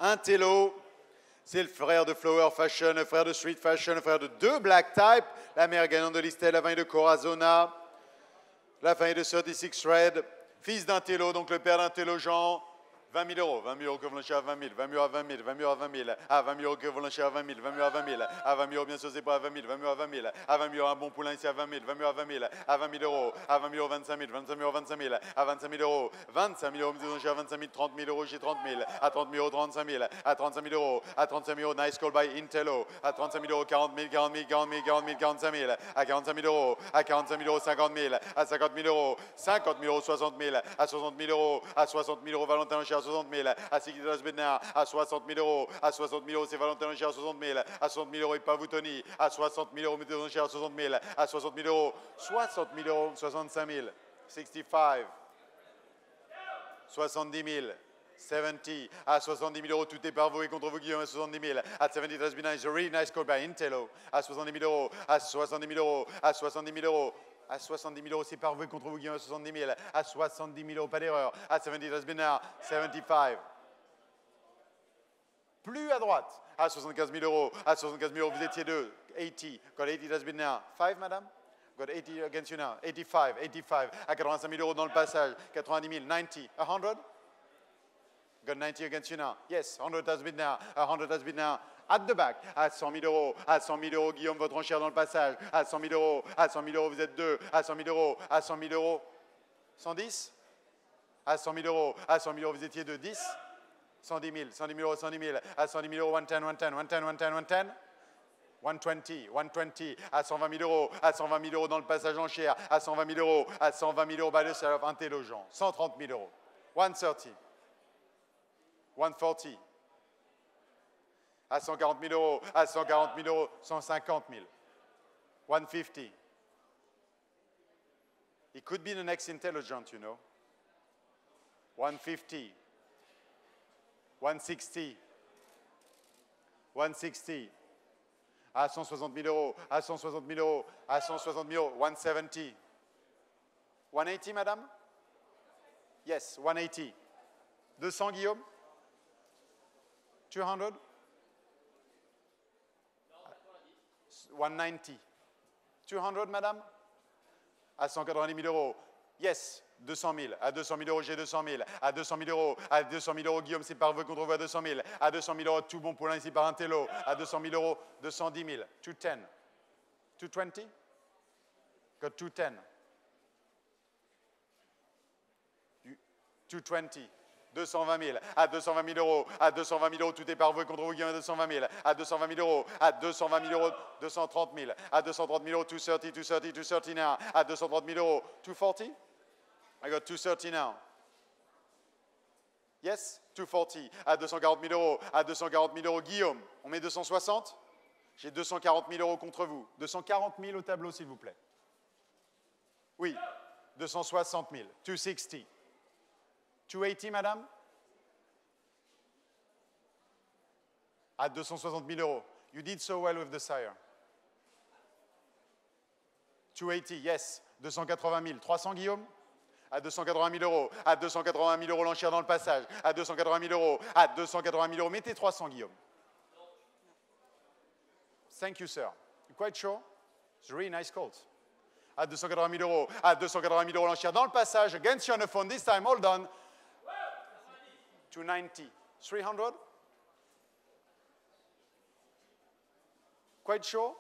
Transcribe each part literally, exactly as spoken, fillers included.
Un Tello, c'est le frère de Flower Fashion, le frère de Street Fashion, le frère de deux Black Type, la mère gagnante de Listel, la famille de Corazona, la famille de trente-six Red, fils d'un Tello, donc le père d'un Tello Jean. vingt mille euros, vingt mille euros que vous lancez à vingt mille, vingt mille euros à vingt mille, vingt mille euros à vingt mille, à vingt mille euros que vous lancez à vingt mille, vingt mille euros à vingt mille, à vingt mille euros bien sûr c'est pas à vingt mille, vingt mille euros à vingt mille, à vingt mille euros un bon poulain ici à vingt mille, vingt mille euros à vingt mille, à vingt mille euros, à vingt mille euros vingt-cinq mille, vingt-cinq mille euros vingt-cinq mille, à vingt-cinq mille euros, vingt-cinq mille euros j'ai à vingt-cinq mille, trente mille euros j'ai trente mille, à trente mille euros trente-cinq mille, à trente-cinq mille euros, à trente-cinq mille euros nice call by Intello, à trente-cinq mille euros quarante mille, quarante mille, quarante mille, quarante mille, quarante-cinq mille, à quarante-cinq mille euros, à quarante-cinq mille euros cinquante mille, à cinquante mille euros, cinquante mille euros soixante mille, à soixante mille euros, à soixante mille euros Valentin Locher à soixante mille, à Sigrid Bednar à soixante mille euros, à soixante mille euros c'est Valentin Locher à soixante mille, à soixante mille euros et pas vous Tony, à soixante mille euros Météo Locher à soixante mille, à soixante mille euros, soixante mille euros, soixante-cinq mille, soixante-cinq, soixante-dix mille, soixante-dix, à soixante-dix mille euros, tout est par vous et contre vous Guillaume à soixante-dix mille, à soixante-dix has been nice, a really nice call by Intello, à soixante-dix mille euros, à soixante-dix mille euros, à soixante-dix mille euros, à soixante-dix mille euros, c'est par vous et contre vous Guillaume à soixante-dix mille, à soixante-dix mille euros, pas d'erreur, à soixante-dix has been now, soixante-quinze. Plus à droite, à soixante-quinze mille euros, à soixante-quinze mille euros, vous étiez deux, quatre-vingts, got eighty has been now, five madame? Got eighty against you now, eighty-five, eighty-five, à quatre-vingt-cinq mille euros dans le passage, quatre-vingt-dix mille, ninety, one hundred? Got ninety against you now, yes, one hundred has been now, one hundred has been now, at the back, à cent mille euros, à cent mille euros, Guillaume, votre enchère dans le passage, à cent mille euros, à cent mille euros, vous êtes deux, à cent mille euros, à cent mille euros, cent dix? À cent mille euros, à cent mille euros, vous étiez deux, dix? cent dix mille, cent dix mille euros, cent dix mille, à cent dix mille euros, cent dix, cent dix, cent dix, cent dix, cent dix, cent dix, cent vingt, à cent vingt mille euros, à cent vingt mille euros dans le passage en chair, à cent vingt mille euros, à cent vingt mille euros, by the side of Intello Jean, cent trente mille euros, cent trente, cent quarante, à cent quarante mille euros, à cent quarante mille euros, cent cinquante mille, cent cinquante. It could be the next Intelligent, you know. cent cinquante. cent soixante, cent soixante, à cent soixante mille euros, à cent soixante mille euros, à cent soixante mille euros, cent soixante, cent quatre-vingts, madame? Yes, cent quatre-vingts. deux cents, Guillaume? deux cents? cent quatre-vingt-dix. deux cents, madame? À cent quatre-vingt-dix mille euros. Yes, deux cent mille. À deux cent mille euros, j'ai deux cent mille. À deux cent mille euros, à deux cent mille euros, Guillaume, c'est par vous contre vous à deux cent mille. À deux cent mille euros, tout bon poulain ici par un Tello. À deux cent mille euros, deux cent dix mille. deux cent dix. deux cent vingt? Got deux cent dix. deux cent vingt. deux cent vingt mille, à deux cent vingt mille euros, à deux cent vingt mille euros, tout est par vous et contre vous, Guillaume, à deux cent vingt mille, à deux cent vingt mille euros, à deux cent vingt mille euros, deux cent trente mille, à deux cent trente mille euros, deux cent trente, deux cent trente, deux cent trente now, à deux cent trente mille euros, deux cent quarante? I got deux cent trente now. Yes, deux cent quarante, à deux cent quarante mille euros, à deux cent quarante mille euros, Guillaume, on met deux cent soixante? J'ai deux cent quarante mille euros contre vous. deux cent quarante mille au tableau, s'il vous plaît. Oui, deux cent soixante mille, deux cent soixante. deux cent quatre-vingts, madame? À deux cent soixante mille euros. You did so well with the sire. deux cent quatre-vingts, yes. deux cent quatre-vingt mille. trois cents, Guillaume? À deux cent quatre-vingt mille euros. À deux cent quatre-vingt mille euros l'enchère dans le passage. À deux cent quatre-vingt mille euros. À deux cent quatre-vingt mille euros. Mettez trois cents, Guillaume. Thank you, sir. You quite sure? It's a really nice call. À deux cent quatre-vingt mille euros. À deux cent quatre-vingt mille euros l'enchère dans le passage. Against you on the phone. This time, hold on. two ninety. three hundred? Quite sure?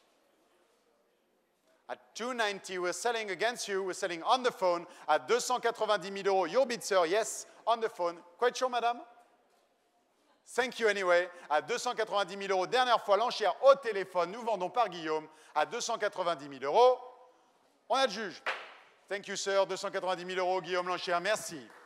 At two ninety, we're selling against you. We're selling on the phone. At deux cent quatre-vingt-dix mille euros. Your bid, sir. Yes, on the phone. Quite sure, madame? Thank you anyway. À deux cent quatre-vingt-dix mille euros. Dernière fois, l'enchère au téléphone. Nous vendons par Guillaume. À deux cent quatre-vingt-dix mille euros. On a le juge. Thank you, sir. deux cent quatre-vingt-dix mille euros. Guillaume, l'enchère. Merci.